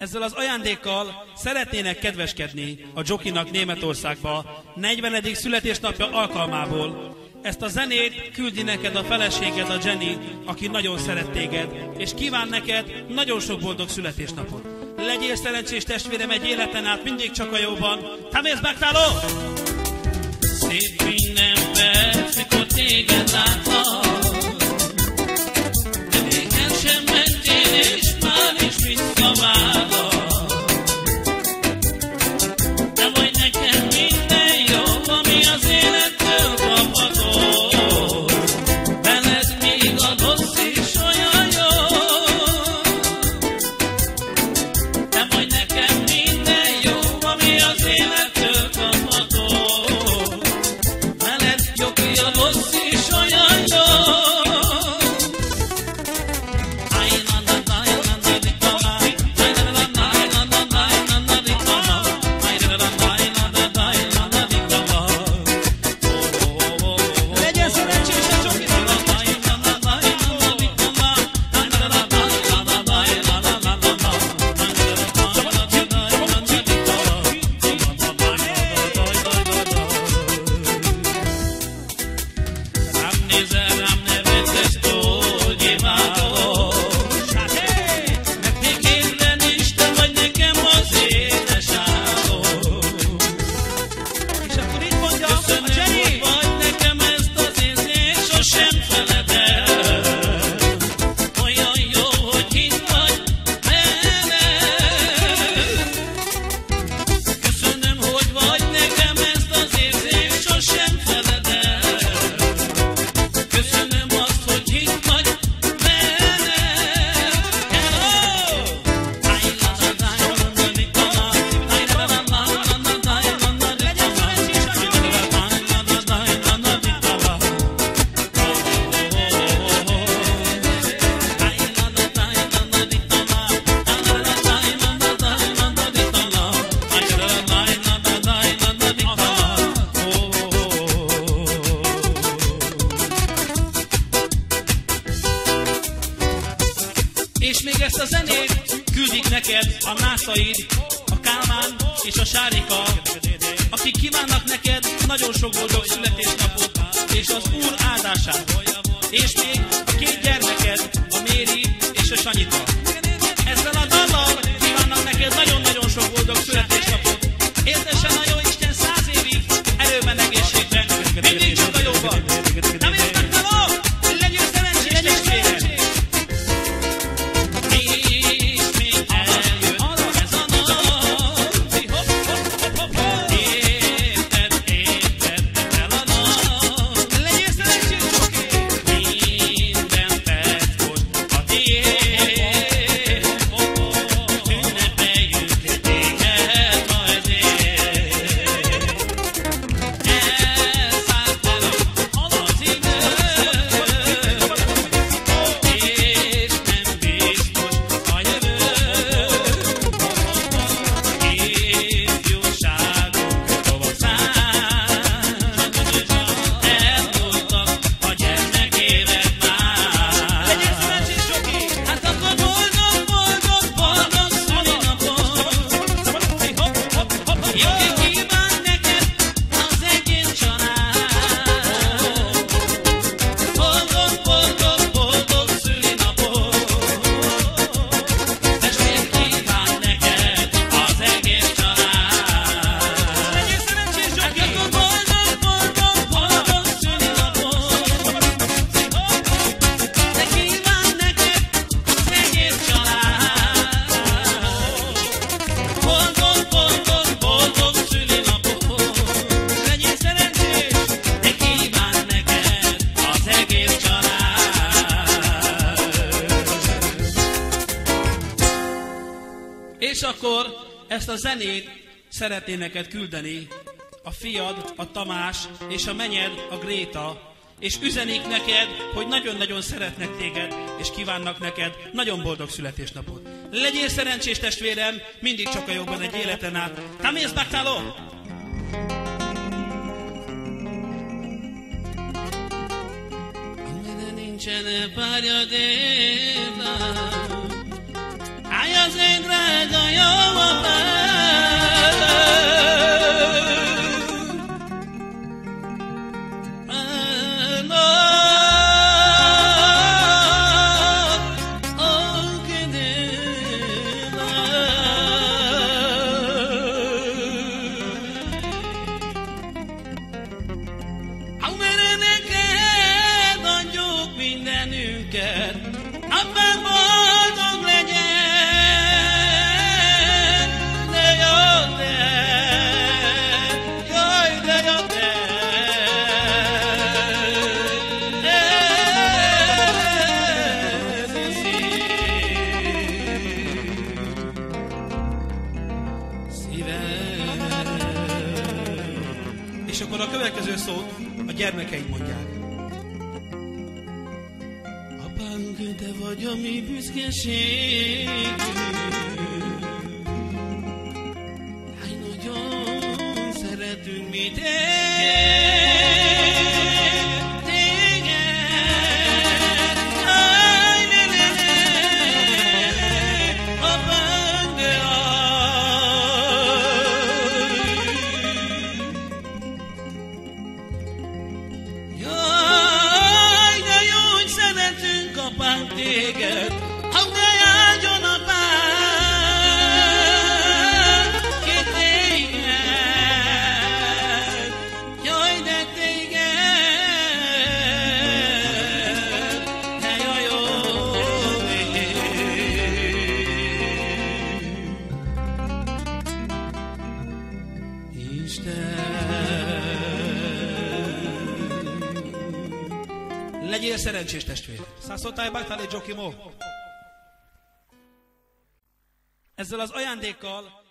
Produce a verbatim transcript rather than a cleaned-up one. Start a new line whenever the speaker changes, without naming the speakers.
Ezzel az ajándékkal szeretnének kedveskedni a Jokinak Németországba negyvenedik születésnapja alkalmából. Ezt a zenét küldi neked a feleséged, a Jenny, aki nagyon szeret téged, és kíván neked nagyon sok boldog születésnapot. Legyél szerencsés testvérem egy életen át, mindig csak a jóban. Tamész Baktáló!
Szép minden perc, mikor téged látlak, de még el sem mentél, és már is visszavárlak. Te vagy nekem minden jó, ami az élettől kapható. Veled még a rossz is olyan jó. Te vagy nekem minden jó, ami az élettől kapható. Veled jogi a rossz is olyan jó.
És még ezt a zenét küldik neked a Nászaid, a Kálmán és a Sárika, akik kívánnak neked nagyon sok boldog születésnapot és az Úr áldását. És még a két gyermeked, a Méri és a Sanyika. Ezzel a dallal kívánnak neked nagyon-nagyon sok boldog születésnapot. Éltessen a jó Isten száz évig, erőben, egészségben, mindig csak a jóban. Nem értek fel, legyél szerencsés testvérem! És akkor ezt a zenét szeretné neked küldeni a fiad, a Tamás, és a menyed, a Gréta, és üzenik neked, hogy nagyon-nagyon szeretnek téged, és kívánnak neked nagyon boldog születésnapot. Legyél szerencsés testvérem, mindig csak a jobban egy életen át. Tamész Baktáló!
Amire nincsen párja délben, állj az én drága
És akkor a következő szót a gyermekeid mondják. Apánk, te vagy a mi büszkeségünk. Hány nagyon szeretünk mi téged. Hány ne ne apánk, de jaj, de jó, hogy szeretünk apánk téged. Hadd ne áldjon apánk ki téged. Jaj, de téged, de jaj, jó ég. Isten, legyél szerencsés testvér. Szászoltáj Bájtálé Dzsokimó. Ezzel az ajándékkal